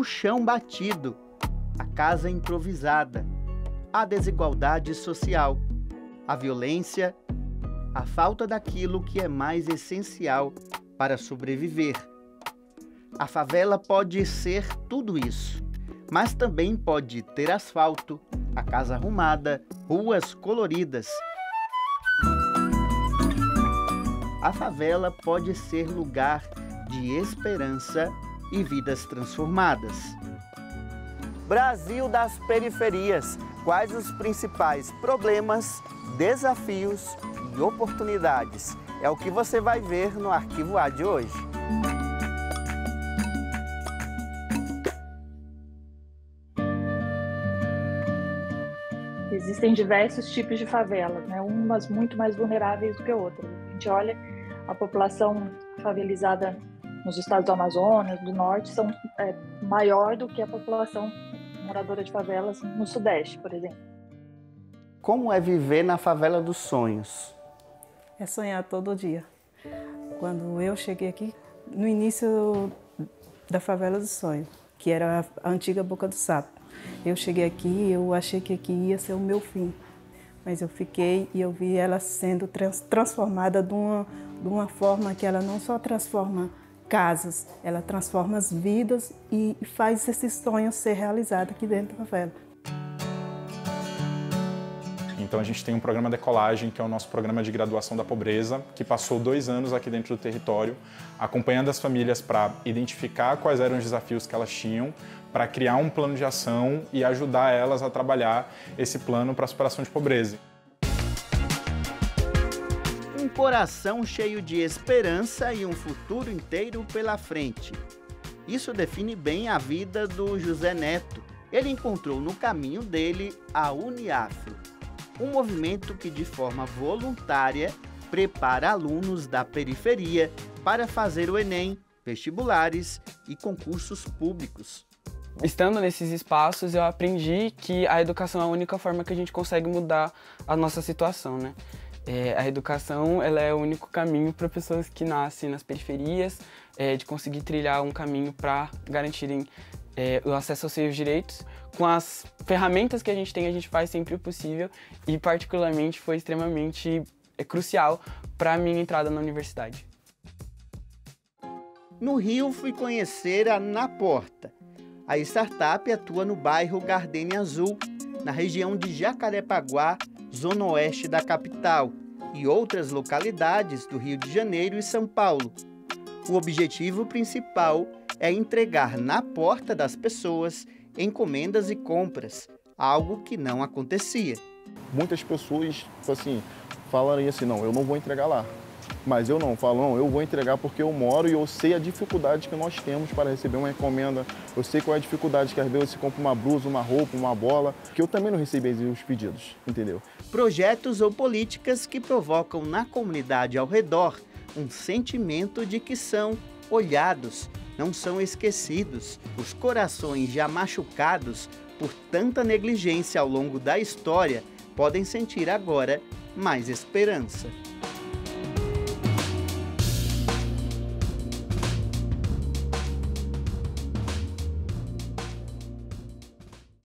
chão batido, a casa improvisada, a desigualdade social, a violência, a falta daquilo que é mais essencial para sobreviver. A favela pode ser tudo isso, mas também pode ter asfalto, a casa arrumada, ruas coloridas. A favela pode ser lugar de esperança e vidas transformadas. Brasil das periferias. Quais os principais problemas, desafios e oportunidades? É o que você vai ver no Arquivo A de hoje. Existem diversos tipos de favelas, né? Umas muito mais vulneráveis do que outras. A gente olha, a população favelizada nos estados do Amazonas, do Norte, é maior do que a população moradora de favelas no Sudeste, por exemplo. Como é viver na favela dos sonhos? É sonhar todo dia. Quando eu cheguei aqui, no início da favela do sonho, que era a antiga Boca do Sapo, eu cheguei aqui e eu achei que aqui ia ser o meu fim. Mas eu fiquei e eu vi ela sendo transformada de uma forma que ela não só transforma casas, ela transforma as vidas e faz esse sonho ser realizado aqui dentro da favela. Então a gente tem um programa Decolagem, que é o nosso programa de graduação da pobreza, que passou 2 anos aqui dentro do território, acompanhando as famílias para identificar quais eram os desafios que elas tinham, para criar um plano de ação e ajudar elas a trabalhar esse plano para a superação de pobreza. Um coração cheio de esperança e um futuro inteiro pela frente. Isso define bem a vida do José Neto. Ele encontrou no caminho dele a Uniafro, um movimento que de forma voluntária prepara alunos da periferia para fazer o Enem, vestibulares e concursos públicos. Estando nesses espaços, eu aprendi que a educação é a única forma que a gente consegue mudar a nossa situação, né? A educação ela é o único caminho para pessoas que nascem nas periferias, de conseguir trilhar um caminho para garantirem o acesso aos seus direitos. Com as ferramentas que a gente faz sempre o possível e, particularmente, foi extremamente crucial para a minha entrada na universidade. No Rio, fui conhecer a Na Porta. A startup atua no bairro Gardenia Azul, na região de Jacarepaguá, zona oeste da capital, e outras localidades do Rio de Janeiro e São Paulo. O objetivo principal é entregar na porta das pessoas encomendas e compras, algo que não acontecia. Muitas pessoas falarem assim, não, eu não vou entregar lá. Mas eu não falo, não, eu vou entregar porque eu moro e eu sei a dificuldade que nós temos para receber uma encomenda. Eu sei qual é a dificuldade que às vezes você compra uma blusa, uma roupa, uma bola, que eu também não recebi os pedidos, entendeu? Projetos ou políticas que provocam na comunidade ao redor um sentimento de que são olhados, não são esquecidos. Os corações já machucados por tanta negligência ao longo da história podem sentir agora mais esperança.